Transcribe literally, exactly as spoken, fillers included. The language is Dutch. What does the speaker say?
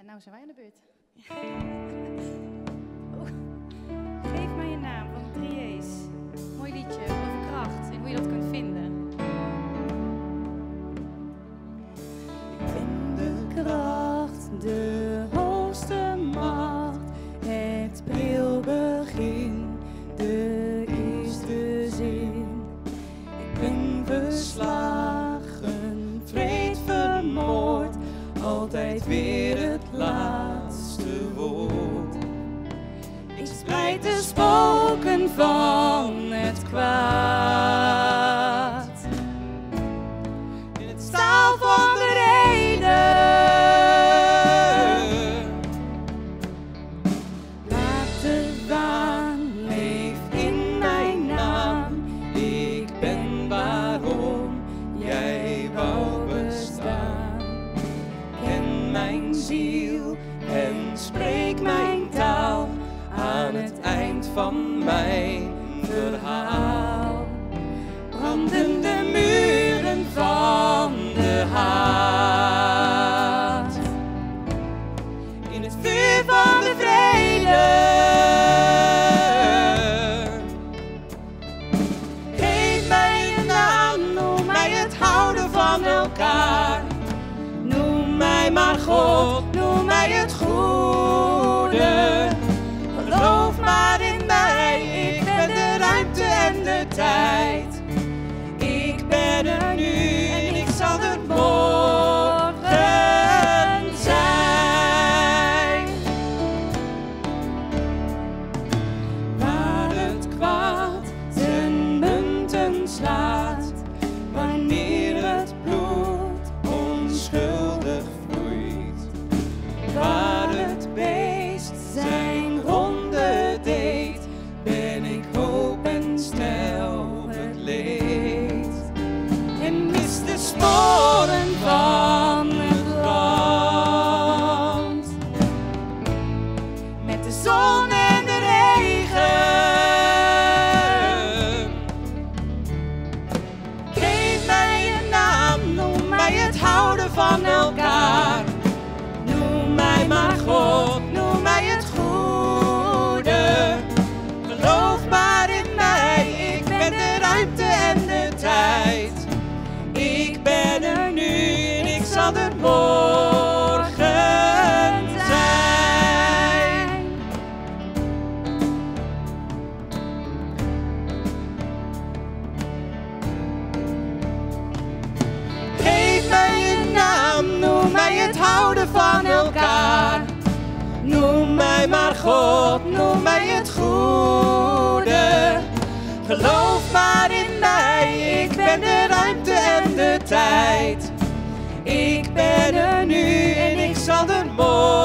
nou zijn wij aan de beurt. Oh. Geef mij je naam van de Drieërs. Mooi liedje over kracht en hoe je dat kunt vinden. Ik ben de kracht, de hoogste macht, het pril begin, de eerste zin. Ik ben verslagen, vreed vermoord, altijd weer het laatste woord. Ik spreid de spoken van het kwaad in het staal van de reden. Laat de waan leef in mijn naam. Ik ben waarom jij wou bestaan. Ken mijn ziel en spreek mijn taal aan het eind van mijn verhaal. Branden de muren van de haat in het vuur van de vrede. Geef mij een naam, noem mij het houden van elkaar. Noem mij maar God, noem mij het goede. Geloof maar in mij, ik ben de ruimte en de tijd. Ik ben er nu en ik zal er morgen zijn. Waar het kwaad zijn munten slaat, wanneer het bloed onschuldig vloeit. Waar het beest zijn ronde deed, ben ik hoop en stel het leed. En mis de sporen van het brand, met de zon en de regen. Geef mij een naam, noem mij het houden van elkaar. Noem mij maar God, noem mij het goede. Geloof maar in mij, ik ben de ruimte en de tijd. Ik ben er nu en ik zal er morgen zijn. Geef mij een naam, noem mij het houden van elkaar. Noem mij maar God, noem mij het goede. Geloof maar in mij, ik ben de ruimte en de tijd. Ik ben er nu en ik zal er morgen